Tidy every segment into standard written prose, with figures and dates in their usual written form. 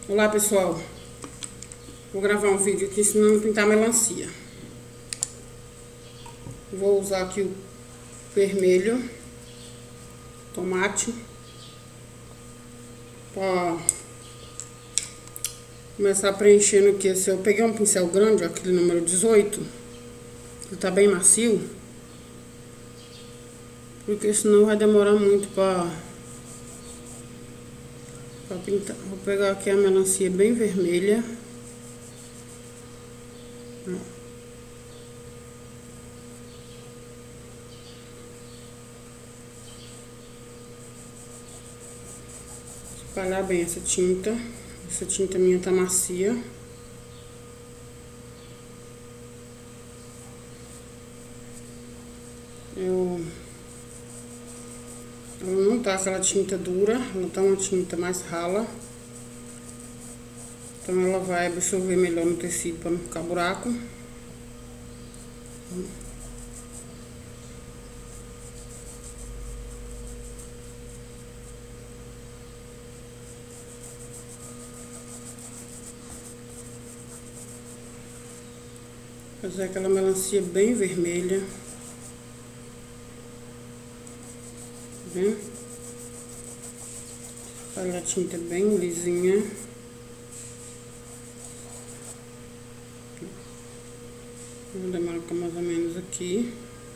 Olá pessoal, vou gravar um vídeo aqui ensinando a pintar melancia. Vou usar aqui o vermelho, tomate, para começar preenchendo aqui. Eu peguei um pincel grande, aquele número 18, ele tá bem macio, porque senão vai demorar muito para pintar. Vou pegar aqui a melancia bem vermelha. Espalhar bem essa tinta. Essa tinta minha tá macia. Ela não tá aquela tinta dura, ela tá uma tinta mais rala. Então ela vai absorver melhor no tecido para não ficar buraco. Fazer aquela melancia bem vermelha. Tá vendo? Espalhar a tinta bem lisinha. Vou demarcar mais ou menos aqui,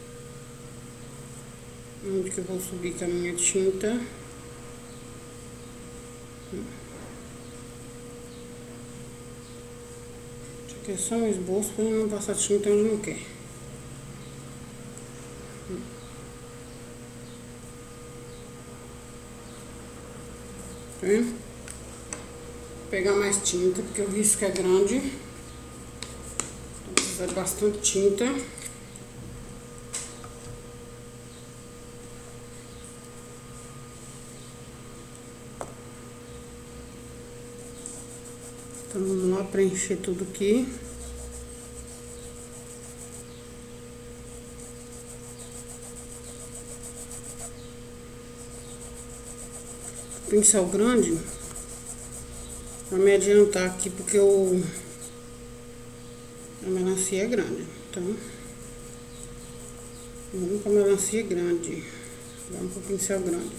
onde que eu vou subir com a minha tinta. Isso aqui é só um esboço para não passar tinta onde não quer. Tá vendo? Vou pegar mais tinta, porque o risco é grande. Precisa de bastante tinta. Então vamos lá preencher tudo aqui. Pincel grande para me adiantar aqui, porque a melancia é grande. Então vamos com a melancia grande, vamos com o pincel grande.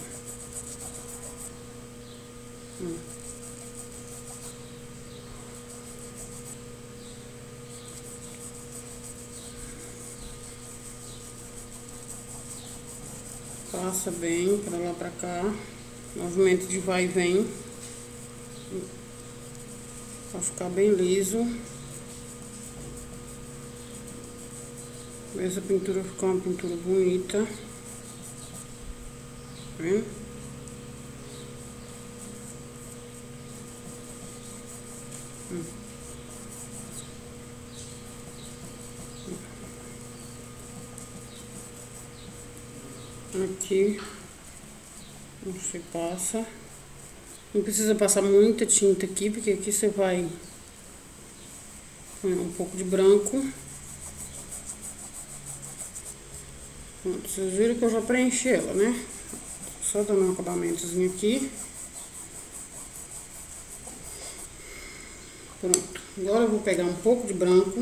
Passa bem para lá para cá, movimento de vai e vem, para ficar bem liso. Essa pintura ficou uma pintura bonita. Tá vendo? Aqui você passa. Não precisa passar muita tinta aqui, porque aqui você vai pôr um pouco de branco. Vocês viram que eu já preenchi ela, né? Só dando um acabamentozinho aqui. Pronto. Agora eu vou pegar um pouco de branco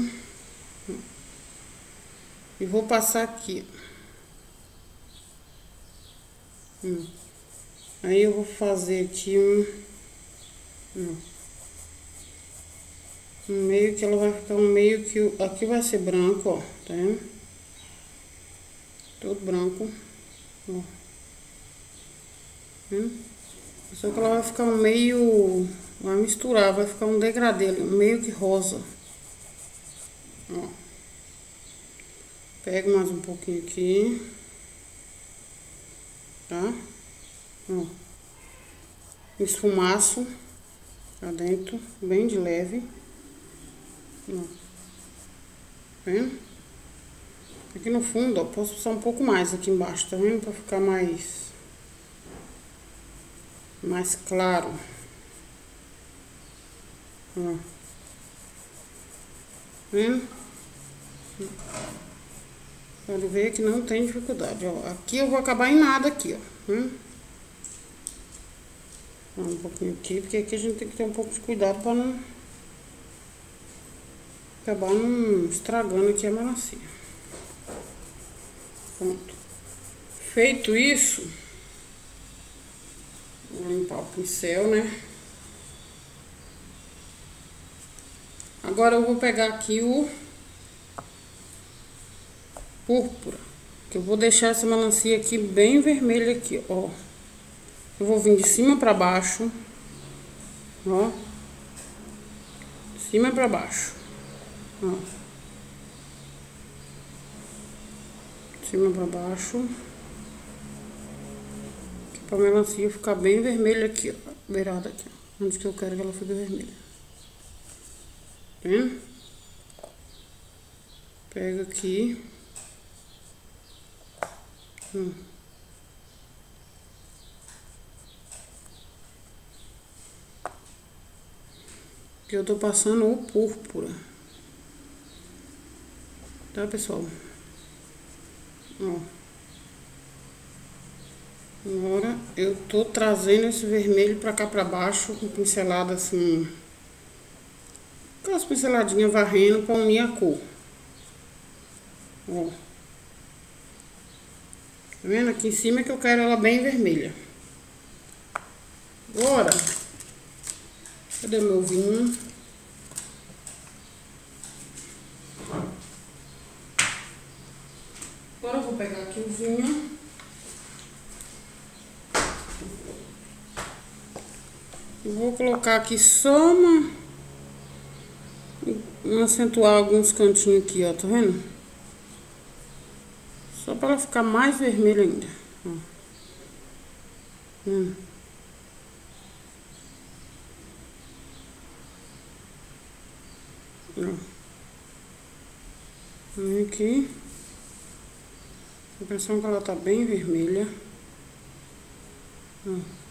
e vou passar aqui. Aí eu vou fazer aqui um meio que ela vai ficar um meio que aqui vai ser branco, ó, tá vendo? Todo branco, ó. Só que ela vai ficar um meio, vai misturar, vai ficar um degradê ali, um meio que rosa. Ó. Pego mais um pouquinho aqui, tá? Ó. Esfumaço pra dentro, bem de leve. Ó. Tá vendo? Aqui no fundo, ó, posso passar um pouco mais aqui embaixo, tá vendo? Pra ficar mais claro. Ó. Tá vendo? Pode ver que não tem dificuldade, ó. Aqui eu vou acabar em nada aqui, ó. Um pouquinho aqui, porque aqui a gente tem que ter um pouco de cuidado pra não acabar não estragando aqui a melancia. Pronto. Feito isso, vou limpar o pincel, né? Agora eu vou pegar aqui o púrpura, que eu vou deixar essa melancia aqui bem vermelha aqui, ó. Eu vou vir de cima pra baixo, ó. De cima pra baixo, ó. De cima pra baixo. Pra melancia ficar bem vermelha aqui, ó. Beirada aqui, ó. Onde que eu quero que ela fique vermelha. Tá vendo? Pego aqui. Que eu tô passando o púrpura. Tá, pessoal? Ó. Agora eu tô trazendo esse vermelho pra cá pra baixo, com pincelada assim. Com as pinceladinhas varrendo pra unir a cor. Ó. Tá vendo? Aqui em cima que eu quero ela bem vermelha. Agora, cadê meu vinho? Agora eu vou pegar aqui o vinho. E vou colocar aqui só acentuar alguns cantinhos aqui, ó, tá vendo? Só pra ela ficar mais vermelha ainda, ó. Ó. Aqui. A impressão que ela tá bem vermelha. Ó.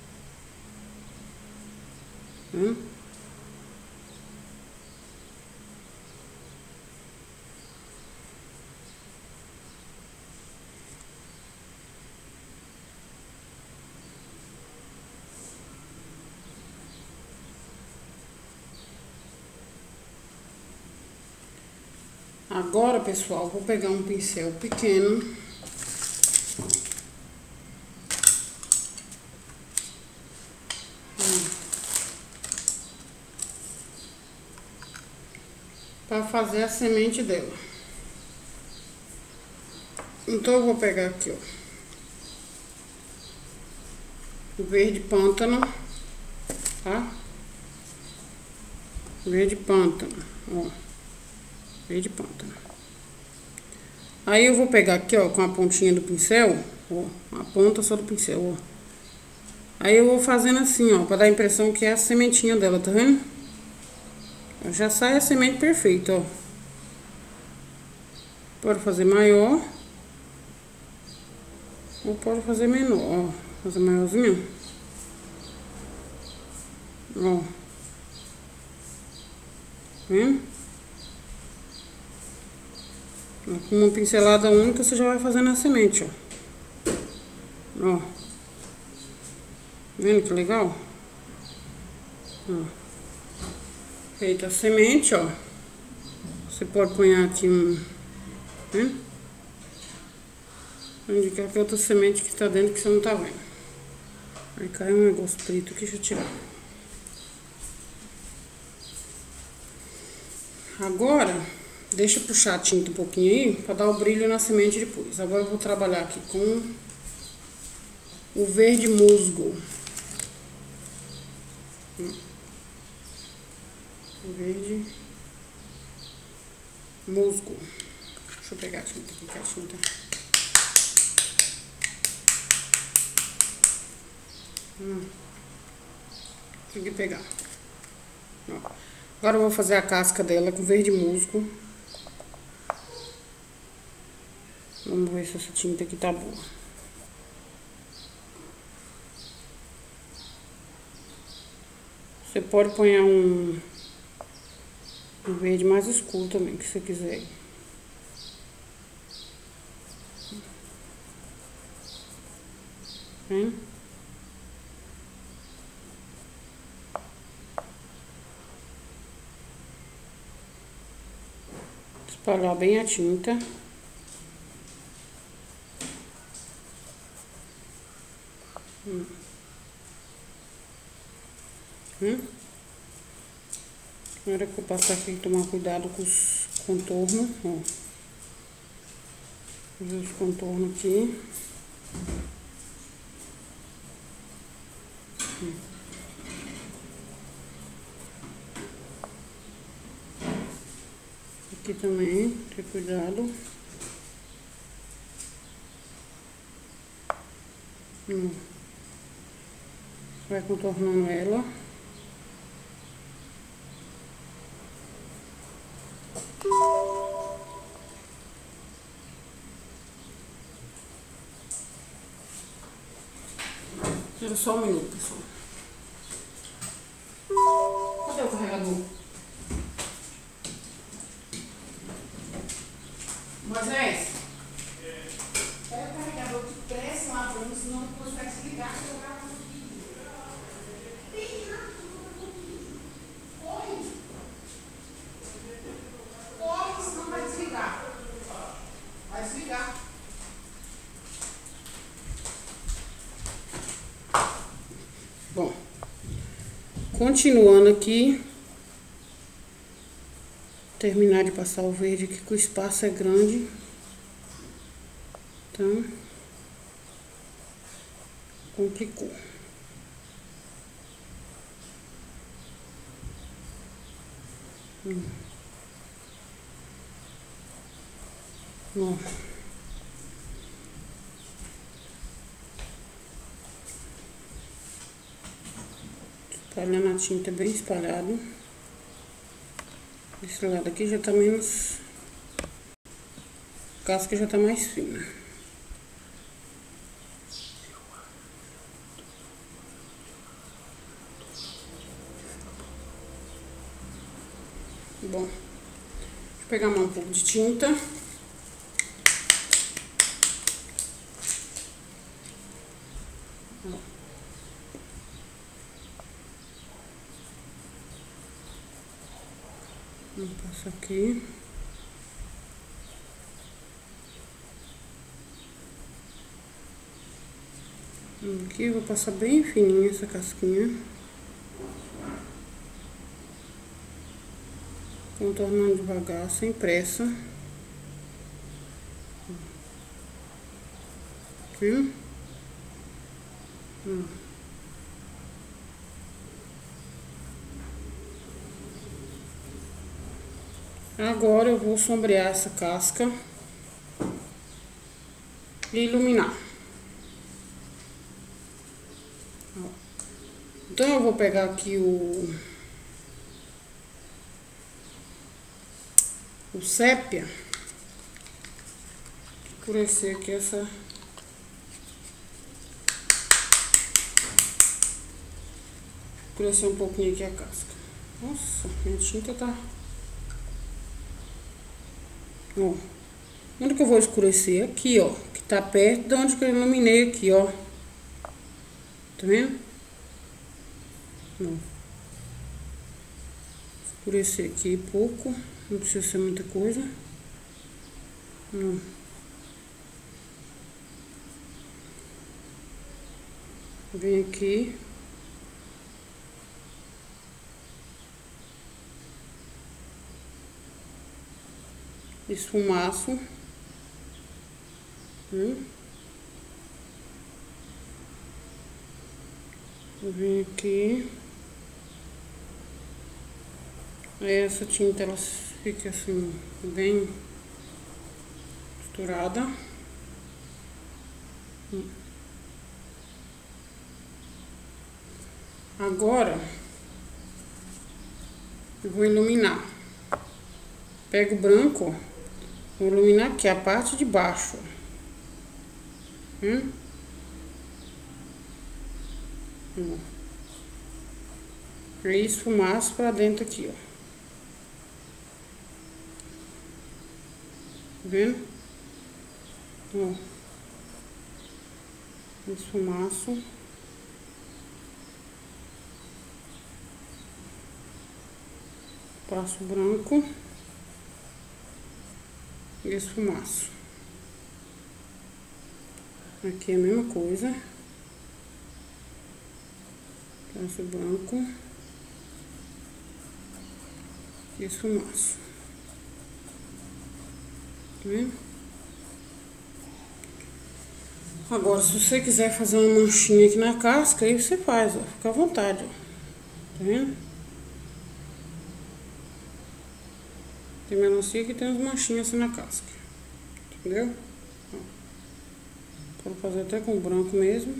Agora, pessoal, vou pegar um pincel pequeno. Para fazer a semente dela. Então eu vou pegar aqui, ó, o verde pântano, tá? Verde pântano, ó. Verde pântano. Aí eu vou pegar aqui, ó, com a pontinha do pincel, ó, a ponta só do pincel, ó. Aí eu vou fazendo assim, ó, pra dar a impressão que é a sementinha dela, tá vendo? Já sai a semente perfeita, ó. Pode fazer maior. Ou pode fazer menor, ó. Fazer maiorzinho. Ó. Tá vendo? Com uma pincelada única você já vai fazendo a semente, ó. Ó. Tá vendo que legal? Ó. Feita a semente, ó. Você pode pôr aqui um... Né? Vou indicar que é outra semente que tá dentro que você não tá vendo. Aí caiu um negócio preto aqui, deixa eu tirar. Agora, deixa eu puxar a tinta um pouquinho aí, pra dar o brilho na semente depois. Agora eu vou trabalhar aqui com o verde musgo. Verde musgo. Deixa eu pegar a tinta aqui, que a tinta... Consegui pegar. Ó. Agora eu vou fazer a casca dela com verde musgo. Vamos ver se essa tinta aqui tá boa. Você pode pôr um verde mais escuro também, que você quiser. Espalhar bem a tinta. Na hora que eu passar aqui, tomar cuidado com os contornos, ó. Fazer os contornos aqui. Aqui também, ter cuidado. Vai contornando ela. Espera só um minuto, pessoal. Cadê o carregador? Moisés? Pega o carregador de pressa lá pra mim, senão depois vai desligar e eu gravo no vídeo. Corre, senão vai desligar. Vai desligar. Bom, continuando aqui, terminar de passar o verde aqui, que o espaço é grande, então complicou. Ó. Espalhando a tinta bem espalhado. Esse lado aqui já tá menos... A casca já tá mais fina. Bom, deixa eu pegar um pouco de tinta. Vou passar aqui. Aqui eu vou passar bem fininha essa casquinha. Contornando devagar, sem pressa. Viu? Agora eu vou sombrear essa casca e iluminar. Então eu vou pegar aqui o sépia, escurecer aqui essa... Escurecer um pouquinho aqui a casca. Nossa, minha tinta tá... Ó, onde que eu vou escurecer? Aqui, ó, que tá perto de onde que eu iluminei aqui, ó. Tá vendo? Ó. Escurecer aqui pouco, não precisa ser muita coisa. Ó. Vem aqui. Esfumaço. Vou vir aqui. Aí essa tinta ela fica assim bem misturada. Agora eu vou iluminar. Pego o branco, vou iluminar aqui a parte de baixo. Aí esfumaço pra dentro aqui, ó. Tá vendo? Ó. Esfumaço. Passo branco. e esfumaço. Aqui é a mesma coisa. Traço branco e esfumaço. Tá vendo? Agora, se você quiser fazer uma manchinha aqui na casca, aí você faz, ó. Fica à vontade, ó. Tá vendo? Tem melancia que tem umas manchinhas assim na casca. Entendeu? Ó. Pode fazer até com branco mesmo.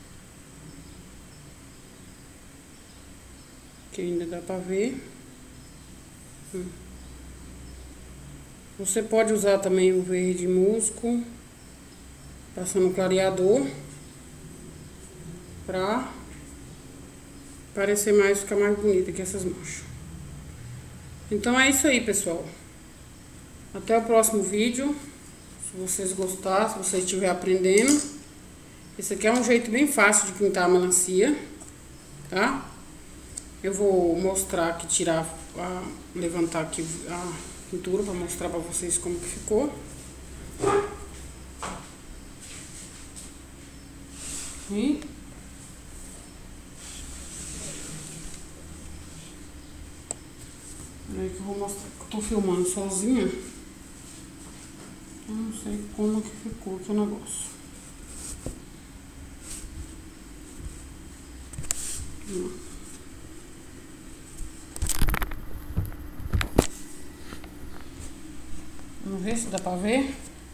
Que ainda dá pra ver. Você pode usar também o verde musgo, passando clareador, pra parecer mais, ficar mais bonita que essas manchas. Então é isso aí, pessoal. Até o próximo vídeo. Se vocês gostaram, se você estiver aprendendo. Esse aqui é um jeito bem fácil de pintar a melancia, tá? Eu vou mostrar aqui, levantar aqui a pintura para mostrar para vocês como que ficou. E aí que eu vou mostrar, que eu tô filmando sozinha. Eu não sei como que ficou aqui o negócio. Vamos ver se dá pra ver.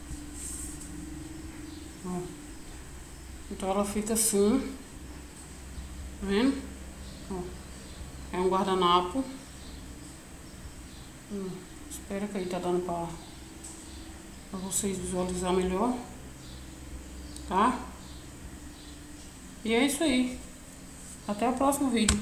Ó. Então ela fica assim. Tá vendo? Ó. É um guardanapo. Espero que aí tá dando pra vocês visualizar melhor. Tá? E é isso aí. Até o próximo vídeo.